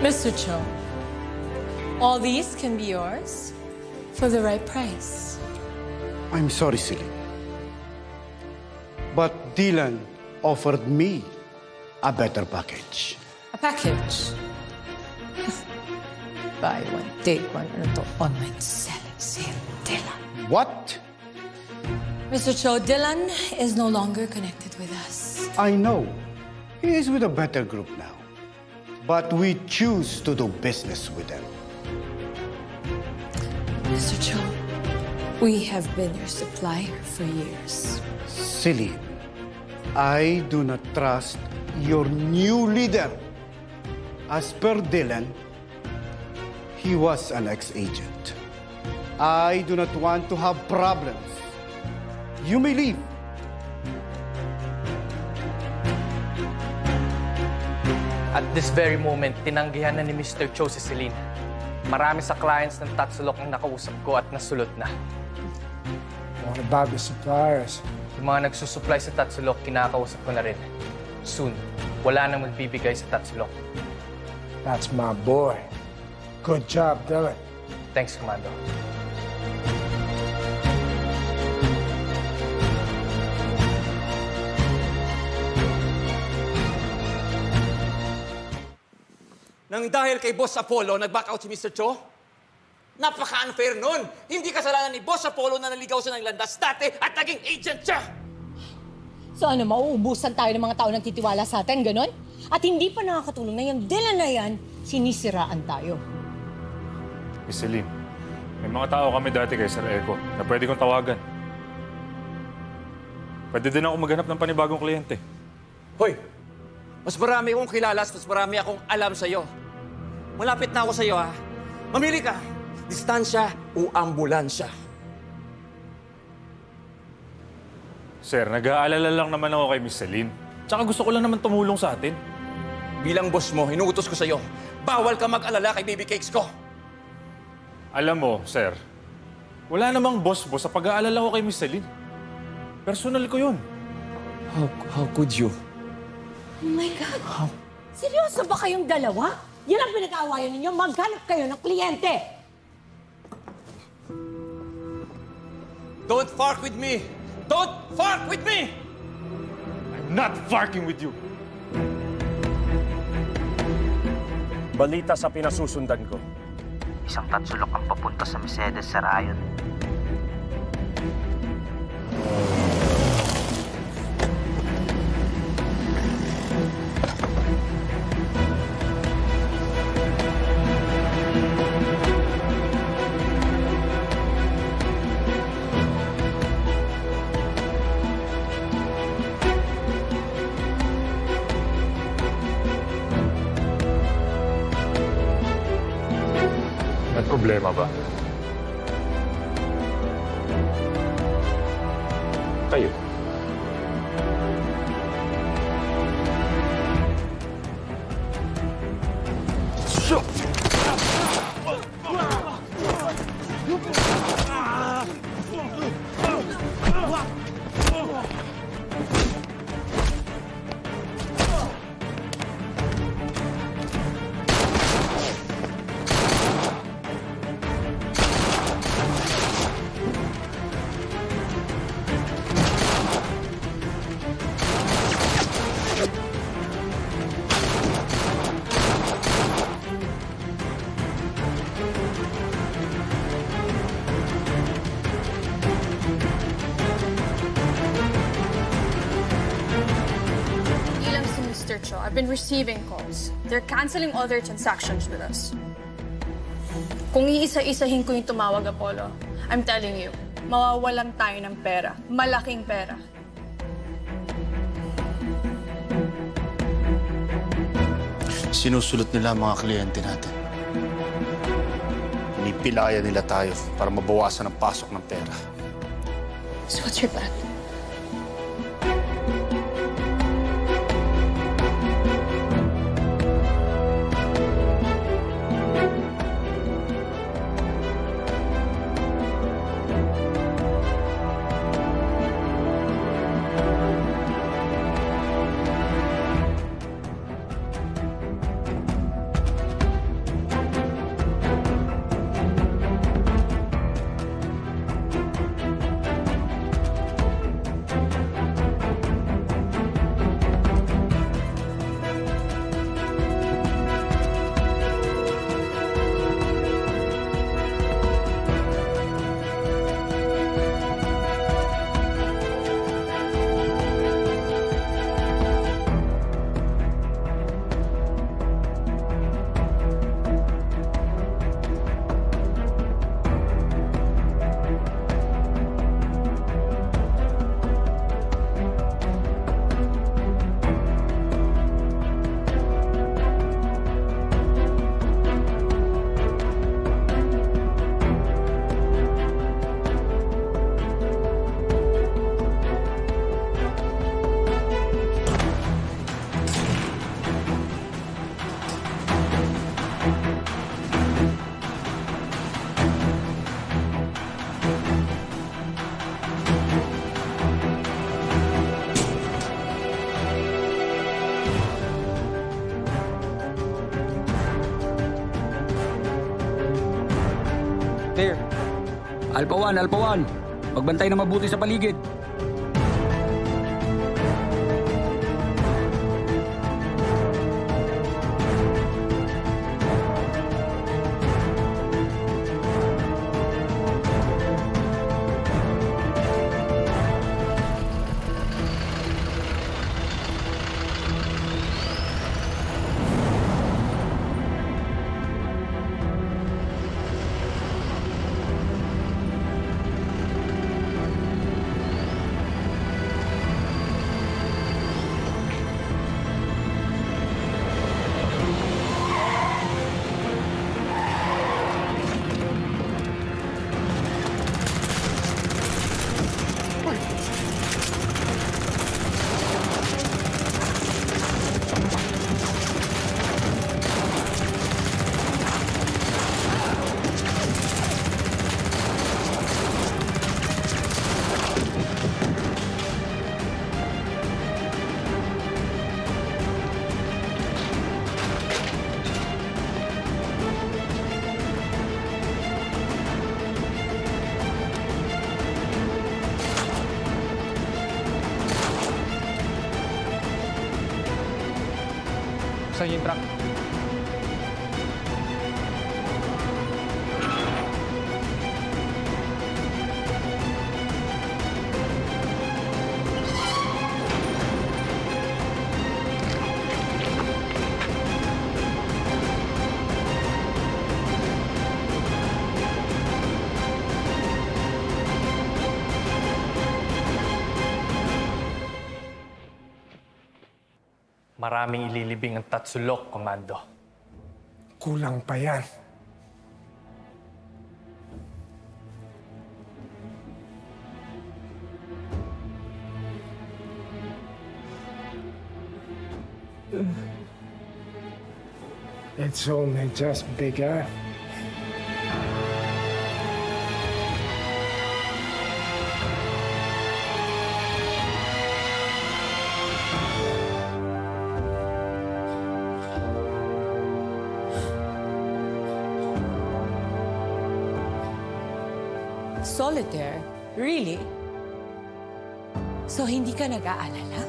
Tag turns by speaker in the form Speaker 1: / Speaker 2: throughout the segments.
Speaker 1: Mr. Cho, all these can be yours for the right price.
Speaker 2: I'm sorry, Celine. But Dylan offered me a better package.
Speaker 1: A package? Buy one, take one. Ano to? Online selling sale. Dylan.
Speaker 2: What?
Speaker 1: Mr. Cho, Dylan is no longer connected with us.
Speaker 2: I know. He is with a better group now. But we choose to do business with them.
Speaker 1: Mr. Cho, we have been your supplier for years.
Speaker 2: Celine, I do not trust your new leader. As per Dylan, he was an ex-agent. I do not want to have problems. You may leave.
Speaker 3: At this very moment, tinanggihan na ni Mr. Cho si Celine. Marami sa clients ng Tatsulok ang nakausap ko at nasulot na.
Speaker 4: What about the suppliers?
Speaker 3: Yung mga nagsusupply sa Tatsulok, kinakausap ko na rin. Soon, wala nang magbibigay sa Tatsulok.
Speaker 4: That's my boy. Good job, Dylan.
Speaker 3: Thanks, Commando.
Speaker 5: Nang dahil kay Boss Apollo, nag-back out si Mr. Cho? Napaka-unfair nun! Hindi kasalanan ni Boss Apollo na naligaw siya ng landas dati at naging agent siya!
Speaker 6: So ano, mauubusan tayo ng mga tao nagtitiwala sa atin, ganon? At hindi pa nakakatulong na yung Dylan na yan, sinisiraan tayo.
Speaker 7: Miss Celine, may mga tao kami dati kay Sir Echo na pwede kong tawagan. Pwede din ako maghanap ng panibagong kliyente.
Speaker 5: Hoy! Mas marami akong kilala, mas marami akong alam sa'yo. Malapit na ako sa'yo, ha? Mamili ka! Distansya o ambulansya?
Speaker 7: Sir, nag-aalala lang naman ako kay Miss Celine. Tsaka gusto ko lang naman tumulong sa atin.
Speaker 5: Bilang boss mo, inuutos ko sa'yo, bawal ka mag-alala kay baby cakes ko.
Speaker 7: Alam mo, sir, wala namang boss-boss sa pag-aalala ko kay Miss Celine. Personal ko yun.
Speaker 5: How could you?
Speaker 6: Oh my God! Seryoso ba kayong dalawa? Yan ang pinag-aawayan ninyo, maghanap kayo ng kliyente!
Speaker 5: Don't fark with me! Don't fark with me!
Speaker 7: I'm not farking with you.
Speaker 8: Balita sa pinasusundan ko.
Speaker 9: Isang Tatsulok ang papunta sa Mercedes sa Rayon.
Speaker 7: May problema ba? Kayo?
Speaker 10: I've been receiving calls. They're canceling all their transactions with us. Kung iisa-isahin ko yung tumawag, Apollo, I'm telling you, mawawalan tayo ng pera. Malaking pera.
Speaker 11: Sinusulot nila ang mga kliyente natin. Pinipilaya nila tayo para mabawasan ang pasok ng pera.
Speaker 10: So what's your plan?
Speaker 3: Clear.
Speaker 8: Alpha 1. Magbantay na mabuti sa paligid.
Speaker 3: Saan yung truck? Maraming ililibing ang Tatsulok, Komando.
Speaker 4: Kulang pa yan. It's only just begun.
Speaker 6: Solitaire? Really? So hindi ka nag-aalala?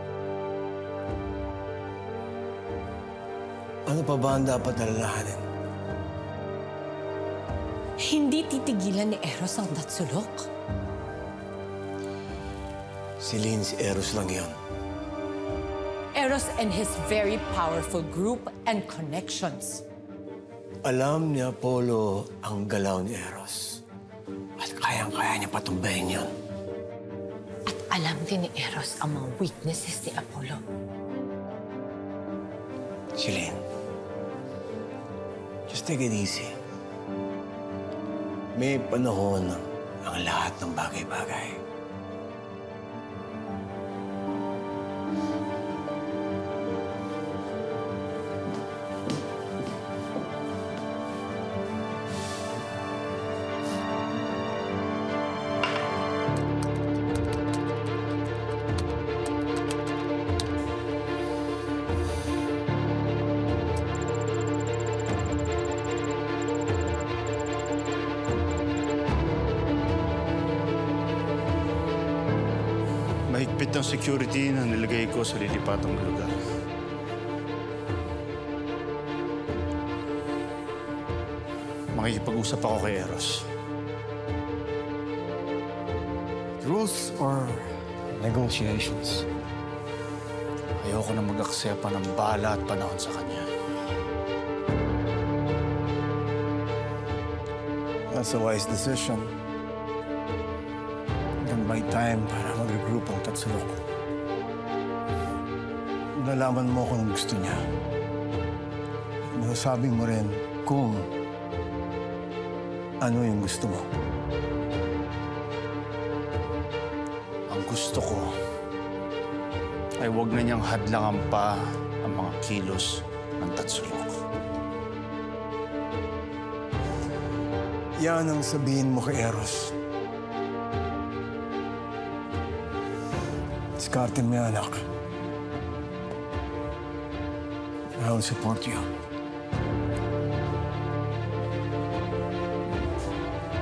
Speaker 12: Ano pa ba ang dapat alalahanin?
Speaker 6: Hindi titigilan ni Eros ang Tatsulok.
Speaker 12: Si Eros lang yan.
Speaker 6: Eros and his very powerful group and connections.
Speaker 12: Alam ni Apollo ang galaw ni Eros. At kayang-kaya niya patumbayin yun.
Speaker 6: At alam din ni Eros ang mga weaknesses ni Apollo.
Speaker 12: Celine, just take it easy. May panahon ang lahat ng bagay-bagay.
Speaker 11: Mahigpit ang security na nilagay ko sa lilipatang lugar. Makikipag-usap ako kay Eros.
Speaker 12: Truth or negotiations?
Speaker 11: Ayoko na mag-aksepa ng bala at panahon sa kanya.
Speaker 12: That's a wise decision. By time para mag-regroup ang Tatsulok. Nalaman mo kung gusto niya. At masasabi mo rin kung ano yung gusto mo.
Speaker 11: Ang gusto ko ay huwag na niyang hadlangan pa ang mga kilos ng Tatsulok.
Speaker 12: Yan ang sabihin mo kay Eros. Diskartin mo yan, anak. I will support you.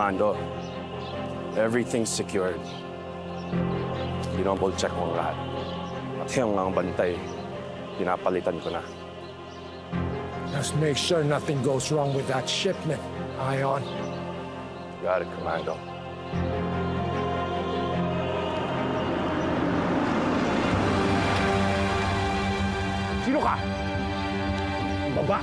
Speaker 13: Commander. Everything's secured. Dinouble check ko ang lahat. At yung ang bantay, pinapalitan ko na.
Speaker 4: Just make sure nothing goes wrong with that shipment, Ion.
Speaker 13: Got it, Commando.
Speaker 4: Sino ka? Baba!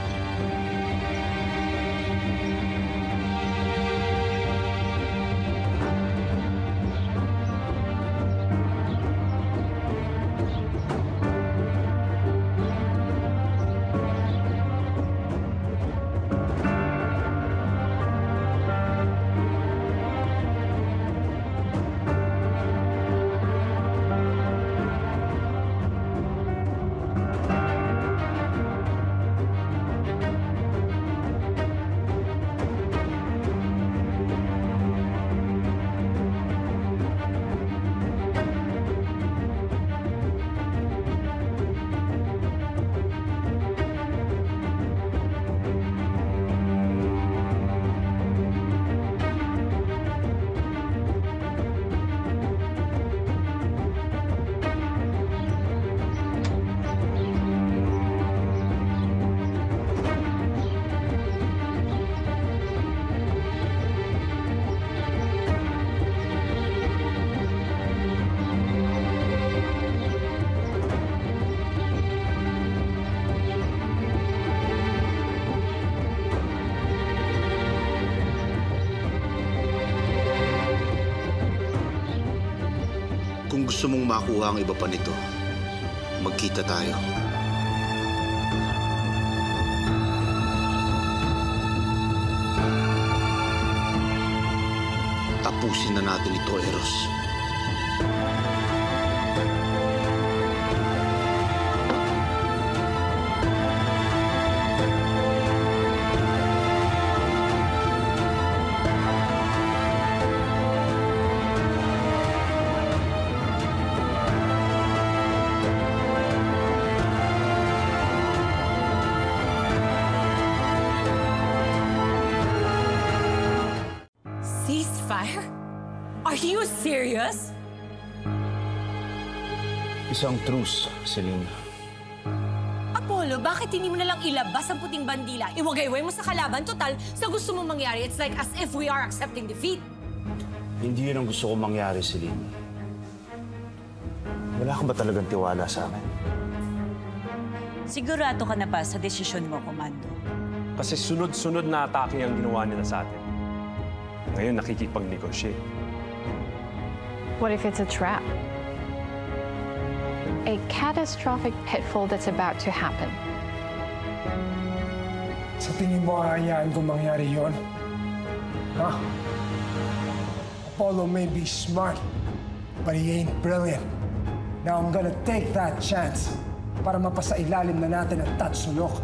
Speaker 14: Kung gusto mong makuha ang iba pa nito, magkita tayo. Tapusin na natin ito, Eros.
Speaker 6: Ceasefire? Are you serious?
Speaker 11: Isang truce, Celine.
Speaker 6: Apollo, bakit hindi mo nalang ilabas ang puting bandila? Iwagayway mo sa kalaban. Total, sa gusto mong mangyari, it's like as if we are accepting defeat.
Speaker 11: Hindi yun ang gusto kong mangyari, Celine. Wala ka ba talagang tiwala sa akin?
Speaker 15: Sigurado ka na ba sa desisyon mo, Komando?
Speaker 13: Kasi sunod-sunod na atake ang ginawa nila sa atin. Ngayon, nakikipag-negotiate.
Speaker 16: What if it's a trap? A catastrophic pitfall that's about to happen.
Speaker 4: Sa tingin mo, aayaan kung mangyari yun? Ha? Apollo may be smart, but he ain't brilliant. Now I'm gonna take that chance para mapasailalim na natin ang Tatsulok.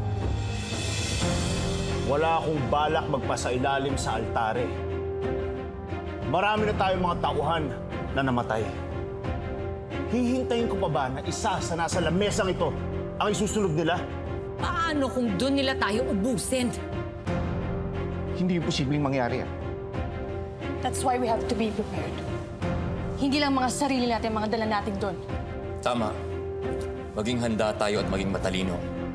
Speaker 11: Wala akong balak magpasailalim sa altare. Marami na tayong mga tauhan na namatay. Hihintayin ko pa ba na isa sa nasa lamesang ito ang isusunod nila?
Speaker 6: Paano kung doon nila tayo ubusin?
Speaker 11: Hindi yung posibleng mangyari yan.
Speaker 10: That's why we have to be prepared. Hindi lang mga sarili natin, mga dala natin doon.
Speaker 17: Tama. Maging handa tayo at maging matalino.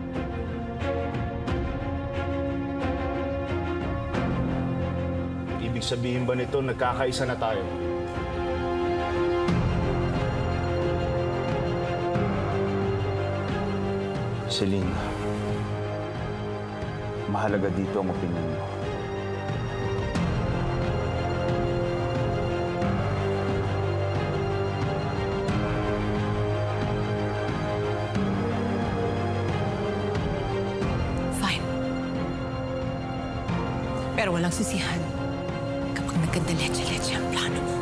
Speaker 11: Ibig sabihin ba nito nagkakaisa na tayo? Celine, mahalaga dito ang opinion mo.
Speaker 6: Fine. Pero walang sisihan kapag nagkandaletse-letse ang plano mo.